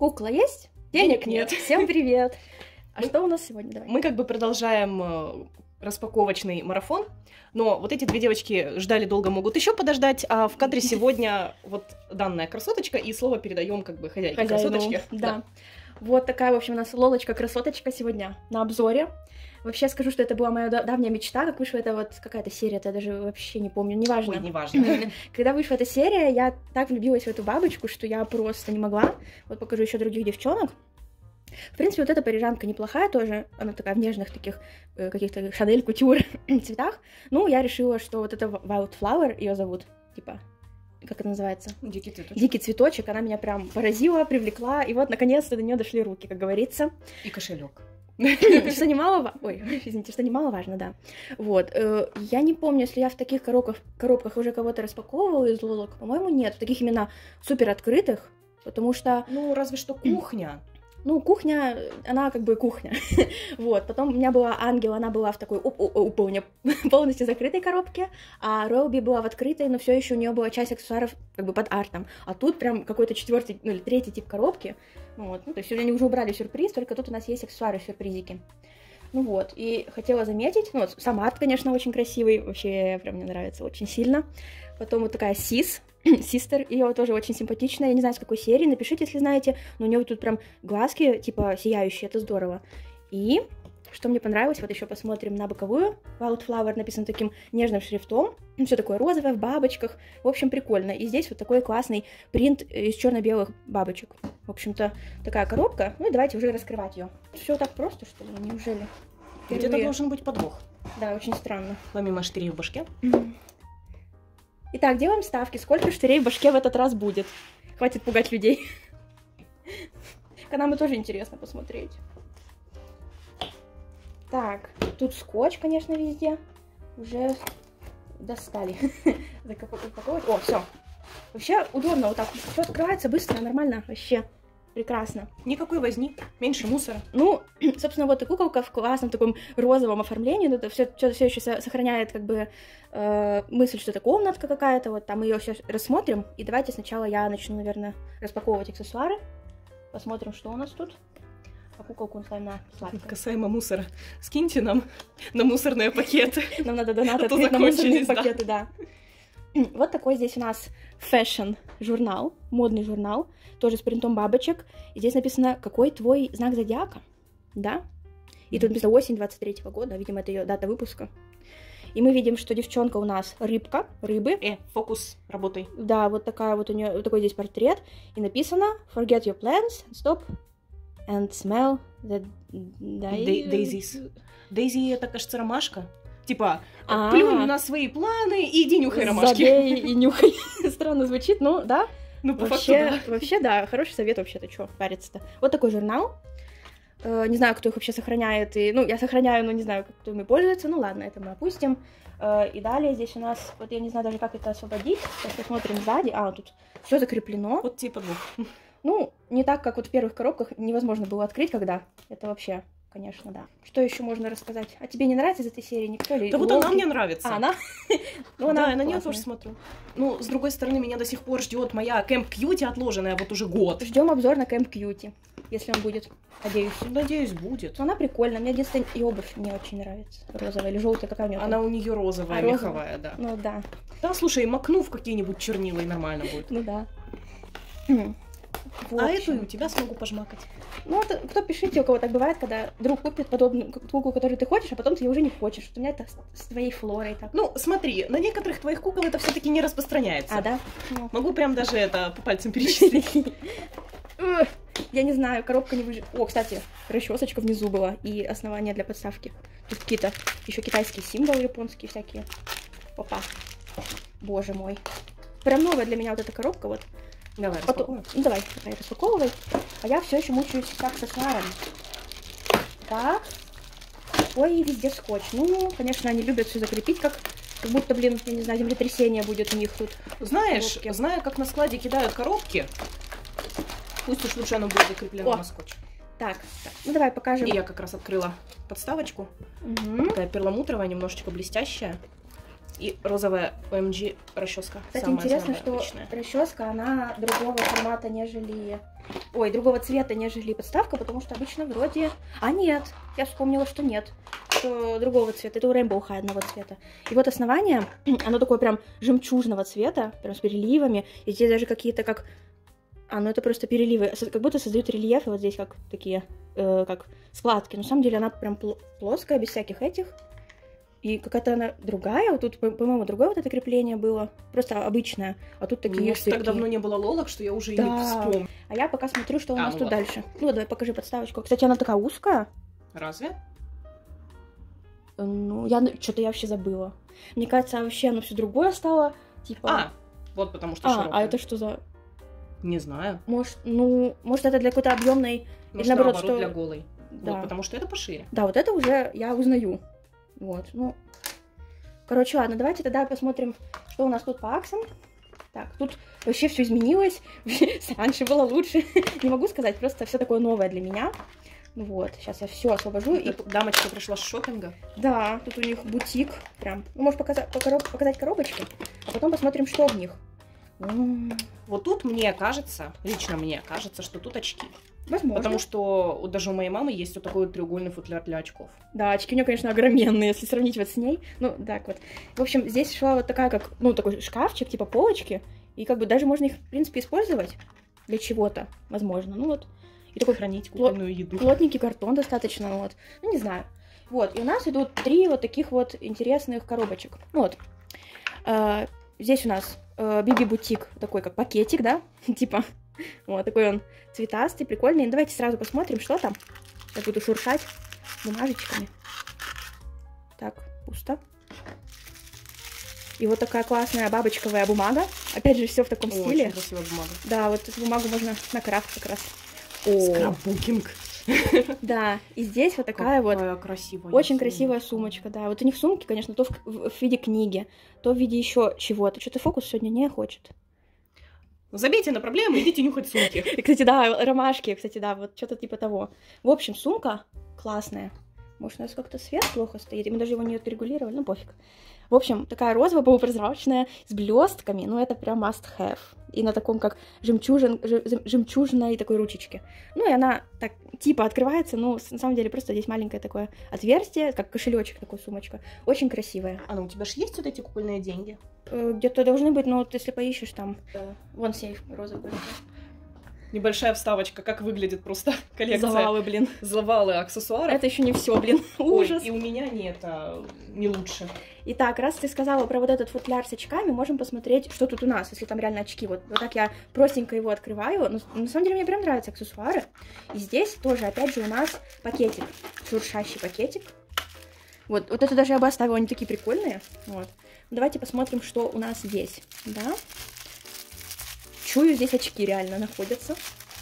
Кукла есть? Денег нет. Всем привет. А что у нас сегодня? Давай. Мы как бы продолжаем распаковочный марафон, но вот эти две девочки ждали долго, могут еще подождать, а в кадре сегодня вот данная красоточка, и слово передаем как бы хозяйке красоточки. Да. Вот такая, в общем, у нас Лолочка-красоточка сегодня на обзоре. Вообще скажу, что это была моя давняя мечта, как вышла эта вот какая-то серия, я даже вообще не помню, неважно. Ой, неважно. Когда вышла эта серия, я так влюбилась в эту бабочку, что я просто не могла. Вот покажу еще других девчонок. В принципе, вот эта парижанка неплохая тоже, она такая в нежных таких каких-то Шанель Кутюр цветах. Ну, я решила, что вот это Wildflower, ее зовут, типа, как это называется? Дикий цветочек. Дикий цветочек, она меня прям поразила, привлекла, и вот наконец-то до нее дошли руки, как говорится. И кошелек. Что немаловажно. Ой, извините, что немаловажно, да. Вот. Я не помню, если я в таких коробках уже кого-то распаковывала из лолок. По-моему, нет. В таких именно супер открытых, потому что... Ну, разве что кухня. Ну, кухня, она как бы кухня. Вот. Потом у меня была Ангел, она была в такой полностью закрытой коробке, а Робби была в открытой, но все еще у нее была часть аксессуаров как бы под артом. А тут прям какой-то четвертый, ну или третий тип коробки. Вот. Ну, то есть они уже убрали сюрприз, только тут у нас есть аксессуары-сюрпризики. Ну вот, и хотела заметить, ну вот сам арт, конечно, очень красивый, вообще прям мне нравится очень сильно. Потом вот такая Систер, ее тоже очень симпатичная, я не знаю, с какой серии, напишите, если знаете, но у нее тут прям глазки, типа, сияющие, это здорово. И что мне понравилось, вот еще посмотрим на боковую, Wildflower написан таким нежным шрифтом, все такое розовое, в бабочках, в общем, прикольно. И здесь вот такой классный принт из черно-белых бабочек. В общем-то, такая коробка, ну и давайте уже раскрывать ее. Все так просто, что ли, неужели? Где-то должен быть подвох. Да, очень странно. Помимо штырей в башке. Итак, делаем ставки. Сколько штырей в башке в этот раз будет? Хватит пугать людей. Нам и тоже интересно посмотреть. Так, тут скотч, конечно, везде. Уже достали. Упаковывать. О, все. Вообще удобно вот так. Все открывается быстро, нормально, вообще. Прекрасно. Никакой возни, меньше мусора. Ну, собственно, вот и куколка в классном таком розовом оформлении, но это все еще сохраняет как бы мысль, что это комнатка какая-то, вот там мы ее все рассмотрим. И давайте сначала я начну, наверное, распаковывать аксессуары. Посмотрим, что у нас тут. А куколку оставим на сладкое. Касаемо мусора, скиньте нам на мусорные пакеты. Нам надо донаты открыть на мусорные пакеты, да. Вот такой здесь у нас фэшн-журнал, модный журнал, тоже с принтом бабочек. И здесь написано, какой твой знак зодиака, да? И тут написано осень 23-го года, видимо, это ее дата выпуска. И мы видим, что девчонка у нас рыбка, рыбы. Фокус, работай. Да, вот такая вот у нее, вот такой здесь портрет. И написано, forget your plans, stop and smell the daisies. Дейзи, это, кажется, ромашка. Типа, плюнь на свои планы и иди нюхай ромашки. Забей и нюхай. Странно звучит, но да. Ну, по вообще, факту, да. Вообще, да, хороший совет вообще-то, что париться-то. Вот такой журнал. Не знаю, кто их вообще сохраняет. И, ну, я сохраняю, но не знаю, кто ими пользуется. Ну, ладно, это мы опустим. И далее здесь у нас, вот я не знаю даже, как это освободить. Сейчас посмотрим сзади. Тут все закреплено. Вот типа двух. Ну, не так, как вот в первых коробках невозможно было открыть, когда. Это вообще... Конечно, да. Что еще можно рассказать? А тебе не нравится из этой серии никто? Да вот она мне нравится. Она? Ну, да, я на нее тоже смотрю. Ну, с другой стороны, меня до сих пор ждет моя Camp Cutie, отложенная вот уже год. Ждем обзор на Camp Cutie, если он будет. Надеюсь. Надеюсь, будет. Но она прикольная. Мне единственное, и обувь мне очень нравится. Розовая или желтая, какая у нее? Она у нее розовая, меховая, да. Ну да. Да, слушай, макну в какие-нибудь чернила и нормально будет. Ну да. А эту у тебя смогу пожмакать. Ну, кто пишите, у кого так бывает, когда друг купит подобную куклу, которую ты хочешь, а потом ты ее уже не хочешь. У меня это с твоей флорой так. Ну, смотри, на некоторых твоих кукол это все-таки не распространяется. Да? Могу прям даже это по пальцам перечислить. Я не знаю, коробка не выживет. О, кстати, расчесочка внизу была и основание для подставки. Тут какие-то еще китайские символы японские всякие. Опа. Боже мой. Прям новая для меня вот эта коробка, вот. Давай, распаковывай. Ну, давай, распаковывай. А я все еще мучаюсь с аксессуарами. Так. Ой, везде скотч. Ну, конечно, они любят все закрепить, как будто, блин, я не знаю, землетрясение будет у них тут. Знаешь, зная, как на складе кидают коробки, пусть уж лучше оно будет закреплено на скотч. Так, ну давай покажем. И я как раз открыла подставочку. Такая перламутровая, немножечко блестящая. И розовая OMG расческа. Кстати, интересно, что расческа, она другого формата, нежели... Ой, другого цвета, нежели подставка, потому что обычно вроде... А нет, я вспомнила, что нет. Что другого цвета. Это у Rainbow High одного цвета. И вот основание, оно такое прям жемчужного цвета, прям с переливами. И здесь даже какие-то как... ну это просто переливы. Как будто создают рельефы вот здесь как такие, как складки. Но на самом деле она прям плоская, без всяких этих. И какая-то она другая. Вот тут, по-моему, другое вот это крепление было. Просто обычное. А тут такие... У меня так давно не было лолок, что я уже и не вспомню. А я пока смотрю, что у нас тут дальше. Ну, давай покажи подставочку. Кстати, она такая узкая. Разве? Ну, что-то я вообще забыла. Мне кажется, вообще оно все другое стало. Типа... вот потому что широкое. А это что за... Не знаю. Может, это для какой-то объемной... Или наоборот, что... для голой. Да. Вот, потому что это пошире. Да, вот это уже я узнаю. Вот, ну... Короче, ладно, давайте тогда посмотрим, что у нас тут по аксам. Так, тут вообще все изменилось. Раньше было лучше. Не могу сказать, просто все такое новое для меня. Вот, сейчас я все освобожу. И дамочка пришла с шопинга. Да, тут у них бутик. Прям. Ну, может показать коробочки, а потом посмотрим, что в них. Вот тут мне кажется, лично мне кажется, что тут очки. Возможно. Потому что даже у моей мамы есть вот такой вот треугольный футляр для очков. Да, очки у нее, конечно, огроменные, если сравнить вот с ней. Ну, так вот. В общем, здесь шла вот такая, как, такой шкафчик, типа полочки. И как бы даже можно их, в принципе, использовать для чего-то, возможно. Ну вот. И такой хранить кухонную еду. Плотненький картон достаточно, вот. Ну, не знаю. Вот, и у нас идут 3 вот таких вот интересных коробочек. Вот. Здесь у нас Биби Бутик, такой как пакетик, да, типа. Вот, такой он цветастый, прикольный. Давайте сразу посмотрим, что там. Я буду шуршать бумажечками. Так, пусто. И вот такая классная бабочковая бумага. Опять же, все в таком стиле. Очень красивая бумага. Да, вот эту бумагу можно на крафт как раз. Скраббукинг. Да, и здесь вот такая вот красивая очень красивая сумочка, да. Вот у них сумки, конечно, то в виде книги, то в виде еще чего-то. Что-то фокус сегодня не хочет. Забейте на проблемы, идите нюхать сумки. И, кстати, да, ромашки, кстати, да, вот что-то типа того. В общем, сумка классная. Может, у нас как-то свет плохо стоит, и мы даже его не отрегулировали, ну пофиг. В общем, такая розовая, полупрозрачная, с блестками, ну это прям must have. И на таком, как жемчужной такой ручечке. Ну и она так типа открывается, но на самом деле просто здесь маленькое такое отверстие, как кошелечек такой, сумочка. Очень красивая. У тебя же есть вот эти кукольные деньги? Где-то должны быть, но вот если поищешь там, вон сейф розовый. Небольшая вставочка, как выглядит просто коллекция. Завалы, блин. Завалы аксессуаров. Это еще не все, блин. Ужас. Ой, и у меня нет, не лучше. Итак, раз ты сказала про вот этот футляр с очками, можем посмотреть, что тут у нас, если там реально очки. Вот так я простенько его открываю. Но на самом деле мне прям нравятся аксессуары. И здесь тоже, опять же, у нас пакетик. Шуршащий пакетик. Вот это даже я бы оставила, они такие прикольные. Вот. Давайте посмотрим, что у нас здесь. Да. Чую, здесь очки реально находятся.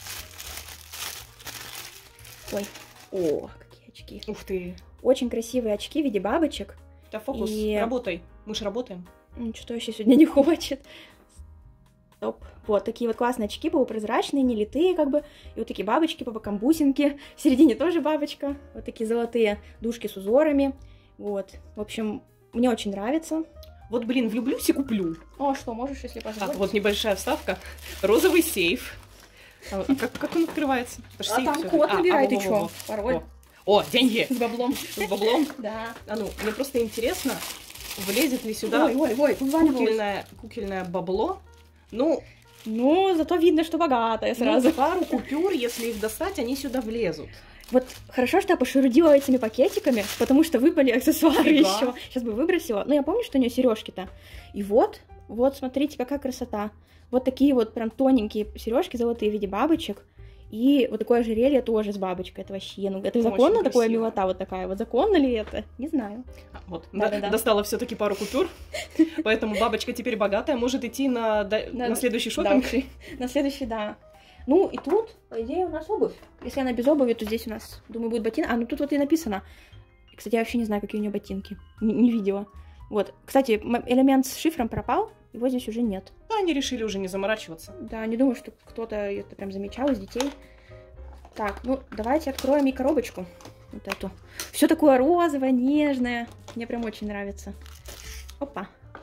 Ой, какие очки. Ух ты. Очень красивые очки в виде бабочек. Да, фокус, работай. Мы же работаем. Что вообще сегодня не хочет. Стоп. Вот такие вот классные очки, полупрозрачные, не литые как бы. И вот такие бабочки по бокам, бусинки. В середине тоже бабочка. Вот такие золотые дужки с узорами. Вот. В общем, мне очень нравится. Вот, блин, влюблюсь и куплю. Что, можешь, если позволить? Так, вот небольшая вставка. Розовый сейф. Как он открывается? Там код набирай, ты чё? Пароль. О, деньги! С баблом. С баблом? Да. Мне просто интересно, влезет ли сюда кукольное бабло. Ну, зато видно, что богатая сразу. Пару купюр, если их достать, они сюда влезут. Вот хорошо, что я пошерудила этими пакетиками, потому что выпали аксессуары еще. Сейчас бы выбросила. Но я помню, что у нее сережки-то. И вот, смотрите, какая красота. Вот такие вот прям тоненькие сережки золотые в виде бабочек. И вот такое ожерелье тоже с бабочкой. Это вообще, это законно такое милота вот такая? Вот законно ли это? Не знаю. Вот, достала все-таки пару купюр, поэтому бабочка теперь богатая, может идти на следующий шопинг. На следующий, да. Ну, и тут, по идее, у нас обувь. Если она без обуви, то здесь у нас, думаю, будет ботинки. Ну тут вот и написано. Кстати, я вообще не знаю, какие у нее ботинки. Не видела. Вот. Кстати, элемент с шифром пропал, его здесь уже нет. Да, они решили уже не заморачиваться. Да, не думаю, что кто-то это прям замечал из детей. Так, давайте откроем и коробочку. Вот эту. Все такое розовое, нежное. Мне прям очень нравится. Опа.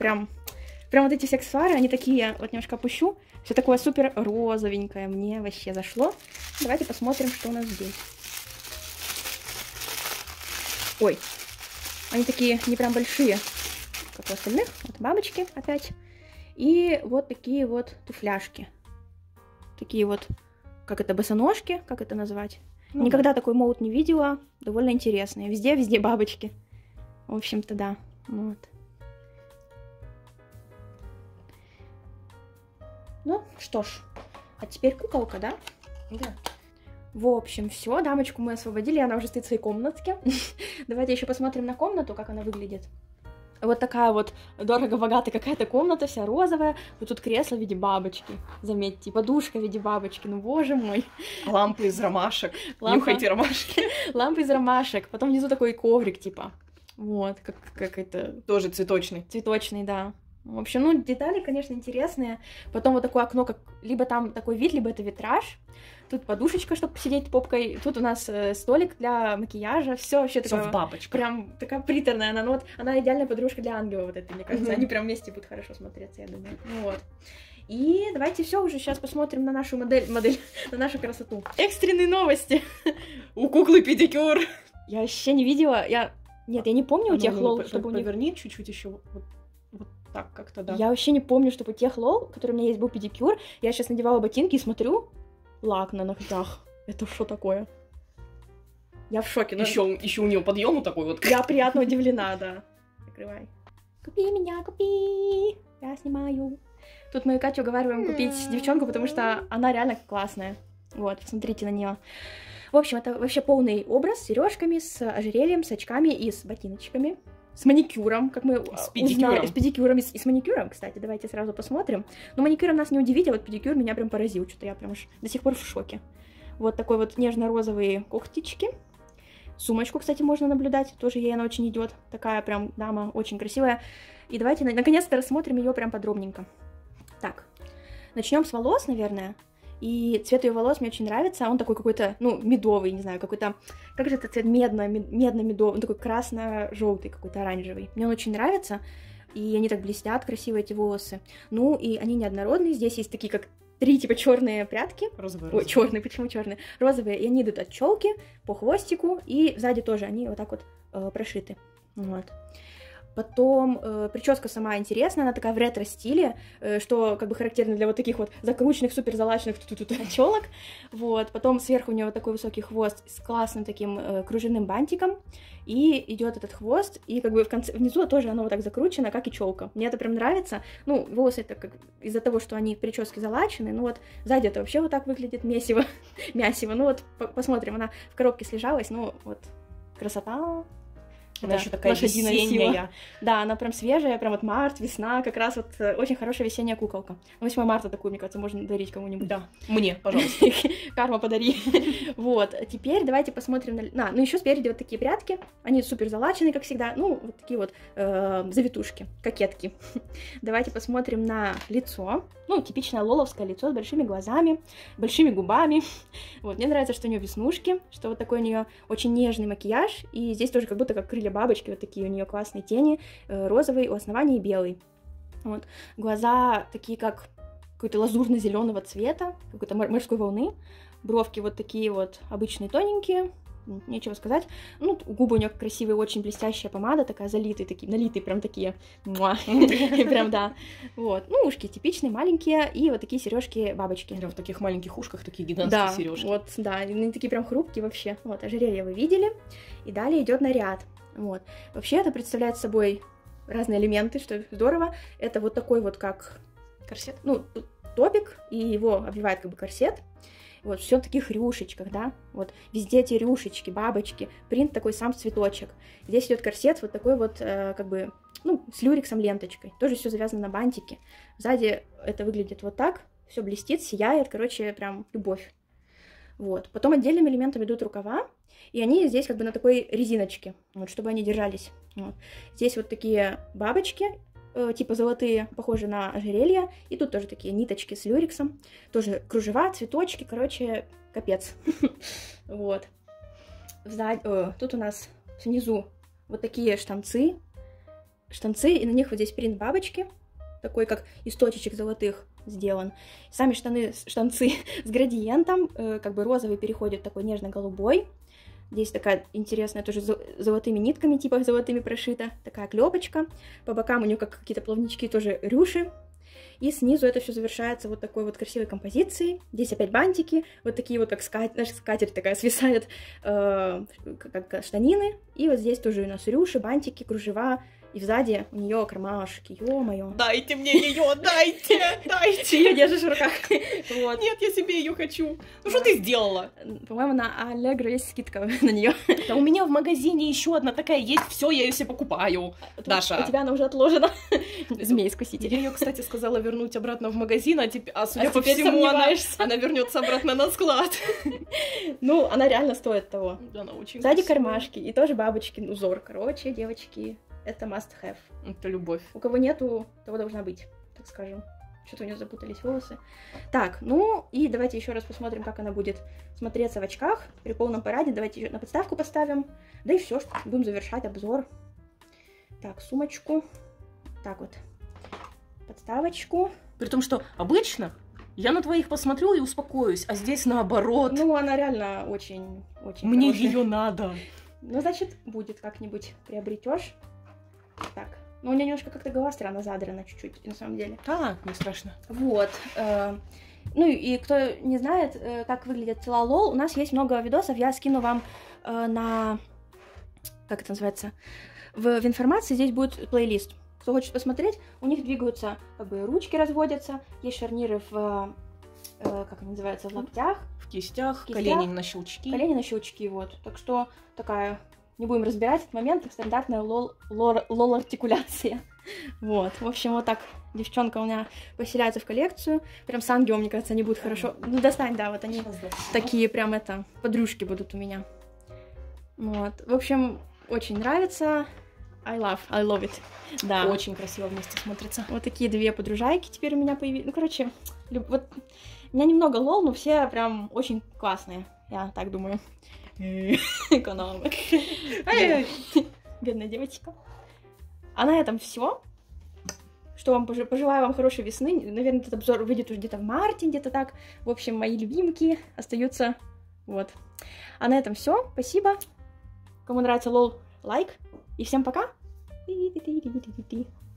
прям вот эти все аксессуары, они такие, вот немножко опущу, все такое супер розовенькое, мне вообще зашло. Давайте посмотрим, что у нас здесь. Ой, они такие не прям большие, как у остальных. Вот бабочки опять. И вот такие вот туфляшки. Такие вот, как это, босоножки, как это назвать? Ну, никогда такой моут не видела. Довольно интересные. Везде бабочки. В общем-то, да. Вот. Ну, что ж. А теперь куколка, да? Да. В общем, все, дамочку мы освободили, она уже стоит в своей комнатке. Давайте еще посмотрим на комнату, как она выглядит. Вот такая вот дорого-богатая какая-то комната, вся розовая. Вот тут кресло в виде бабочки, заметьте, подушка в виде бабочки, ну боже мой. Лампы из ромашек, нюхайте ромашки. Лампы из ромашек, потом внизу такой коврик, типа, вот, как это... Тоже цветочный. Цветочный, да. В общем, ну, детали, конечно, интересные. Потом вот такое окно, как либо там такой вид, либо это витраж. Тут подушечка, чтобы посидеть попкой. Тут у нас столик для макияжа. Все вообще такое. В бабочках. Прям такая приторная. Она, ну, вот, она идеальная подружка для ангела, вот это, мне кажется. Они прям вместе будут хорошо смотреться, я думаю. Вот. И давайте все уже сейчас посмотрим на нашу модель, на нашу красоту. Экстренные новости. У куклы педикюр. Я вообще не видела. Нет, я не помню у тех лол, чтобы у них... Поверни чуть-чуть еще. Вот так как-то, да. Я вообще не помню, чтобы у тех лол, который у меня есть, был педикюр. Я сейчас надевала ботинки и смотрю, лак на ногтях. Это что такое? Я в шоке. Еще у нее подъем такой вот. Я приятно удивлена, да. Закрывай. Купи меня, купи. Я снимаю. Тут мы Катю уговариваем купить девчонку, потому что она реально классная. Вот, посмотрите на нее. В общем, это вообще полный образ с сережками, с ожерельем, с очками и с ботиночками. С маникюром, как мы узнали. С педикюром и с маникюром, кстати, давайте сразу посмотрим. Но маникюром нас не удивить, а вот педикюр меня прям поразил. Что-то я прям аж до сих пор в шоке. Вот такой вот нежно-розовые когтички. Сумочку, кстати, можно наблюдать. Тоже ей она очень идет. Такая прям дама очень красивая. И давайте наконец-то рассмотрим ее прям подробненько. Так, начнем с волос, наверное. И цвет ее волос мне очень нравится. Он такой какой-то, ну, медовый, не знаю, какой-то... Как же это цвет? Медно-медовый. Он такой красно-желтый, какой-то оранжевый. Мне он очень нравится. И они так блестят, красиво эти волосы. Ну, и они неоднородные. Здесь есть такие, как 3 типа черные прядки. Розовые. Ой, черные, почему черные? Розовые. И они идут от челки по хвостику. И сзади тоже они вот так вот прошиты. Вот. Потом прическа сама интересная, она такая в ретро-стиле, что как бы характерно для вот таких вот закрученных, супер залаченных челок. Вот. Потом сверху у нее вот такой высокий хвост с классным таким кружевным бантиком. И идет этот хвост, и как бы внизу тоже оно вот так закручено, как и челка. Мне это прям нравится. Ну, волосы это как из-за того, что они в прическе залачены. Ну вот сзади это вообще вот так выглядит месиво. Мясиво. Ну вот посмотрим, она в коробке слежалась, ну вот красота. Она еще такая весенняя. Да, она прям свежая, прям вот март, весна, как раз вот очень хорошая весенняя куколка. 8 марта такую, мне кажется, можно дарить кому-нибудь. Да, мне, пожалуйста. Карма, подари. Вот, теперь давайте посмотрим на... Ну, еще спереди вот такие прядки, они супер залачены, как всегда, ну, вот такие вот завитушки, кокетки. Давайте посмотрим на лицо. Ну, типичное лоловское лицо с большими глазами, большими губами. Вот, мне нравится, что у нее веснушки, что вот такой у нее очень нежный макияж, и здесь тоже как будто как крылья бабочки, вот такие у нее классные тени, розовый у основания и белый. Вот. Глаза такие, как какой-то лазурно-зеленого цвета, какой-то морской волны. Бровки вот такие вот обычные, тоненькие, нечего сказать. Ну, губы у нее красивые, очень блестящая помада, такая залитые, такие, налитые, прям такие. Прям, да. Вот. Ну, ушки типичные, маленькие, и вот такие сережки-бабочки. В таких маленьких ушках такие гигантские сережки. Вот, да, они такие прям хрупкие вообще. Вот, ожерелье вы видели. И далее идет наряд. Вот. Вообще это представляет собой разные элементы, что здорово. Это вот такой вот как корсет. Ну, топик, и его обвивает как бы корсет. Вот, все в таких рюшечках, да, вот, везде эти рюшечки, бабочки, принт такой сам цветочек. Здесь идет корсет вот такой вот, как бы, ну, с люрексом ленточкой, тоже все завязано на бантике. Сзади это выглядит вот так, все блестит, сияет, короче, прям любовь. Вот, потом отдельным элементом идут рукава, и они здесь как бы на такой резиночке, вот, чтобы они держались. Вот. Здесь вот такие бабочки, типа золотые, похожие на ожерелья. И тут тоже такие ниточки с люрексом. Тоже кружева, цветочки, короче, капец. Вот. Тут у нас внизу вот такие штанцы. штанцы, и на них вот здесь принт бабочки, такой как из точечек золотых сделан. Сами штанцы с градиентом, как бы розовый переходит в такой нежно-голубой. Здесь такая интересная, тоже золотыми нитками, типа золотыми прошита, такая клепочка. По бокам у нее как какие-то плавнички, тоже рюши. И снизу это все завершается вот такой вот красивой композицией. Здесь опять бантики, вот такие вот, как скатерть такая свисает, как штанины. И вот здесь тоже у нас рюши, бантики, кружева. И сзади у нее кармашки, ё-моё. Дайте мне ее, дайте! Ты ее держишь в руках. Вот. Нет, я себе ее хочу. Ну что ты сделала? По-моему, на Allegro есть скидка на нее. Да у меня в магазине еще одна такая есть, все, я ее себе покупаю. Даша. У тебя она уже отложена. Змей-искуситель. Я ее, кстати, сказала вернуть обратно в магазин, а судя по всему, она вернется обратно на склад. Ну, она реально стоит того. Она очень Сзади кармашки и тоже бабочкин узор. Короче, девочки, это must have. Это любовь. У кого нету, того должна быть, так скажем. Что-то у нее запутались волосы. Так, ну и давайте еще раз посмотрим, как она будет смотреться в очках при полном параде. Давайте еще на подставку поставим. Да и все, будем завершать обзор. Так, сумочку. Так вот. Подставочку. При том, что обычно я на твоих посмотрю и успокоюсь, а здесь наоборот. Ну, она реально очень Мне хорошая. ее надо. Ну, значит, будет как-нибудь приобретешь. Так. Ну, у нее немножко как-то голова странно задрана чуть-чуть, на самом деле. Да, не страшно. Вот. Ну, и кто не знает, как выглядит тела лол, у нас есть много видосов, я скину вам на... Как это называется? В информации здесь будет плейлист. Кто хочет посмотреть, у них двигаются, как бы, ручки разводятся, есть шарниры в... как они называются? В локтях. В кистях, колени на щелчки. Колени на щелчки, вот. Так что такая... Не будем разбирать этот момент, стандартная лол-артикуляция. Вот, в общем, вот так девчонка у меня поселяется в коллекцию. Прям с ангелом, мне кажется, они будут хорошо... Ну, достань, да, вот они такие прям подружки будут у меня. Вот, в общем, очень нравится. I love it. Да. Очень красиво вместе смотрится. Вот такие две подружайки теперь у меня появились. Ну, короче, вот у меня немного лол, но все прям очень классные, я так думаю. Экономик. Бедная девочка. А на этом все. Что вам пожелаю вам хорошей весны. Наверное, этот обзор выйдет уже где-то в марте, где-то так. В общем, мои любимки остаются. Вот. А на этом все. Спасибо. Кому нравится лол, лайк. И всем пока.